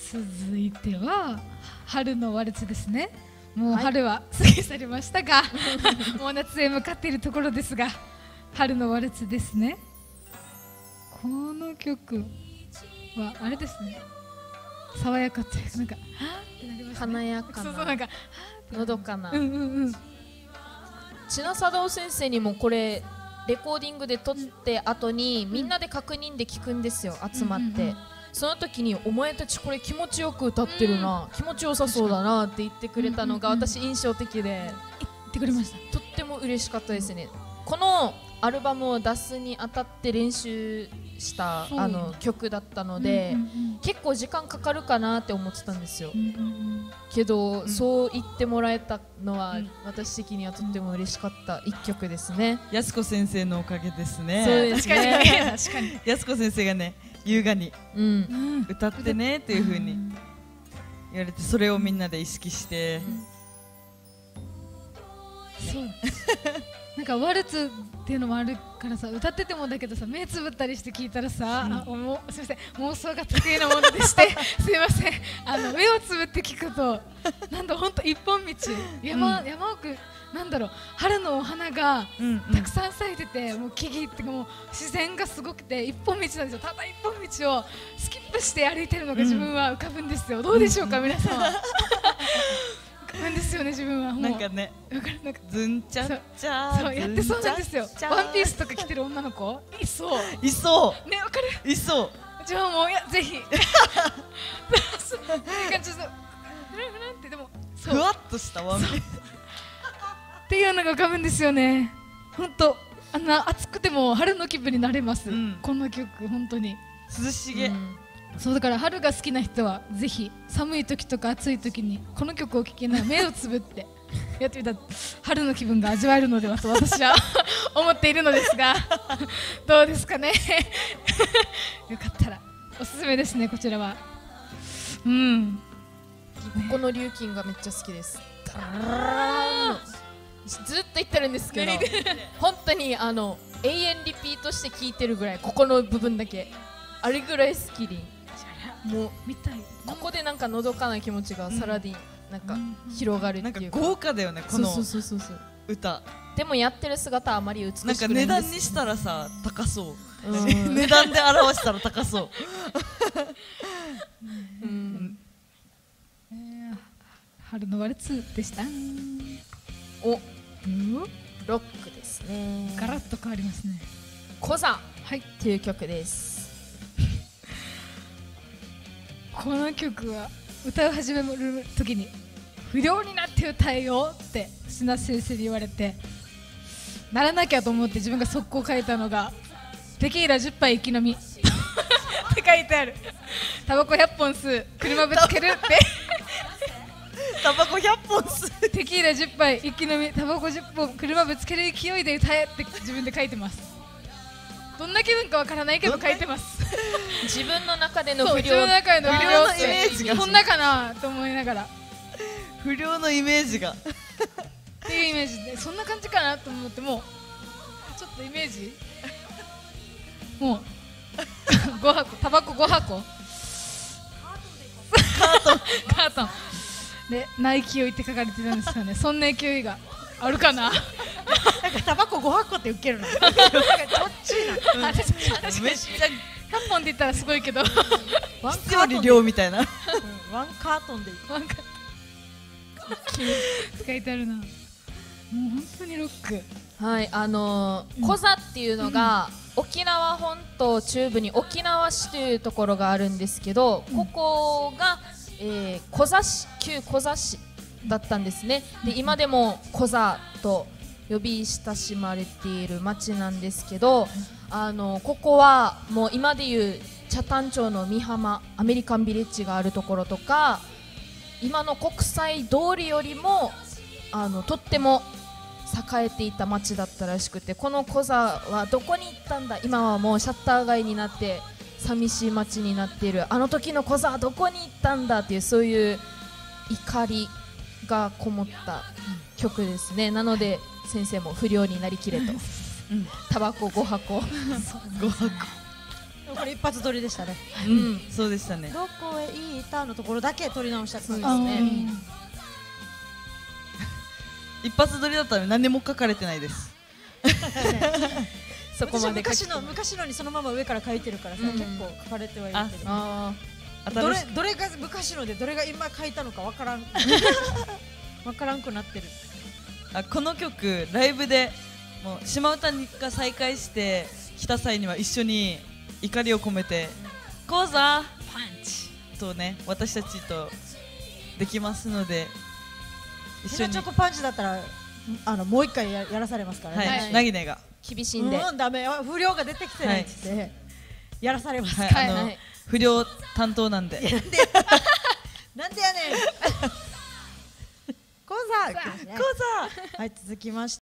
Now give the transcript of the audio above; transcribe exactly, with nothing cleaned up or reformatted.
続いては春のワルツですね。もう春は過ぎ去りましたが、はい、もう夏へ向かっているところですが、春のワルツですね。この曲はあれですね、爽やかっていうか、なんかはぁってなりましたね。 華やかな、 そうそう、なんかのどかな。 うんうんうん。 千奈佐堂先生にもこれレコーディングで撮って後にみんなで確認で聞くんですよ、集まって、うんうんうん、その時にお前たちこれ気持ちよく歌ってるな、うん、気持ちよさそうだなって言ってくれたのが私印象的で、言ってくれました。 とっても嬉しかったですね。このアルバムを出すにあたって練習したあの曲だったので、うんうんうん、結構時間かかるかなって思ってたんですよ、うんうんうん、けど、うん、そう言ってもらえたのは、うん、私的にはとっても嬉しかった一曲ですね。 安子先生のおかげですね。 そうですね確かに安子先生がね、優雅に、うん、歌ってねっていう風に言われて、それをみんなで意識して、 うん、そうなんかワルツっていうのもあるからさ、歌っててもだけどさ、目つぶったりして聞いたらさ、うん、あもうすみません、妄想が得意なものでしてすみません、あの目をつぶって聞くとなんだ本当一本道、山、うん、山奥なんだろう、春のお花がたくさん咲いてて、うんうん、もう木々っていうかもう自然がすごくて一本道なんですよ。ただ一本道をスキップして歩いてるのが自分は浮かぶんですよ、うん、どうでしょうか、うん、皆さんはなんですよね、自分はもうなんかね、 なんかズンチャッチャー、 そうやってそうなんですよ。ワンピースとか着てる女の子いそういそうね、わかる、 いそう。 じゃあもういやぜひなんかちょっとフラフラってでもふわっとしたワンピースっていうのが浮かぶんですよね。本当あんな暑くても春の気分になれます、うん、この曲本当に涼しげ、うん、 そうだから春が好きな人はぜひ寒い時とか暑い時にこの曲を聴きながら目をつぶってやってみたら春の気分が味わえるのではと私は思っているのですがどうですかねよかったらおすすめですね、こちらは。うん、 ここのリューキンがめっちゃ好きです。ずっと言ってるんですけど本当にあの永遠リピートして聴いてるぐらい、ここの部分だけあれぐらい好きで、もう見たい、ここでなんかのどかな気持ちがさらになんか広がるっていうか、 なんか豪華だよね、この歌。 でもやってる姿あまり美しくないんです。 なんか値段にしたらさ高そう、うん、値段で表したら高そううん、えー、春のワルツでした。 お、うん、ロックですね。 ガラッと変わりますね。 コザっていう曲です。 この曲は歌を始める時に不良になって歌えよって砂先生に言われて、ならなきゃと思って自分が速攻書いたのがテキーラじゅっぱい一気飲みって書いてある。タバコひゃっぽん吸う、車ぶつけるってタバコひゃっぽん吸う、 テキーラじゅっぱい一気飲み、タバコじゅっぽん、車ぶつける勢いで歌えって自分で書いてます。どんな気分かわからないけど書いてます自分の中での不良、 自分の中での不良のイメージがこんなかなと思いながら、 不良のイメージがっていうイメージで、そんな感じかなと思って、もうちょっとイメージもうごはこ、タバコごはこカートンカートンでナイキを言って書かれてたんですよね。そんな勢いがあるかな。なんかタバコごはこってウケるな。なんかちょっちいな。めっちゃひゃっぽんって言ったらすごいけど、 ワンカートン量みたいな。 ワンカートンでいい。ワンカートン。書いてあるな。もう本当にロック。 はい、あのー、コザっていうのが、うん、沖縄本島中部に沖縄市というところがあるんですけど、うん、ここが、えー、コザ市、旧コザ市だったんですね。で、今でもコザと呼び親しまれている町なんですけど、あのここはもう今でいう北谷町の美浜アメリカンビレッジがあるところとか、今の国際通りよりもあのとっても栄えていた町だったらしくて、このコザはどこに行ったんだ、今はもうシャッター街になって寂しい町になっている、あの時のコザはどこに行ったんだっていう、そういう怒りがこもった曲ですね。なので先生も不良になりきれと、うん、タバコごはこごはここれ一発撮りでしたね。 うん、そうでしたね。 どこへ行ったのところだけ撮り直したって感じそうでですすね。 ね。 一発撮りだったら何も書かれてないです。 そこ私はまで書き昔の昔のにそのまま上から書いてるからさ、 うん結構書かれてはいるけど。 あどれ新しくどれが昔のでどれが今書いたのかわからん。わからんくなってる。 あ、この曲ライブでもう島唄が再開して来た際には一緒に怒りを込めて「講座パンチ!」とね私たちとできますので一緒にひなチョコパンチだったらあのもう一回ややらされますからね。 はい、 はいなぎねがー厳しいんで。 うんダメ不良が出てきてないっつってやらされますかはい、 ら。 あの、 はい不良担当なんで。 なんでやねん。講座。 講座はい続きまして。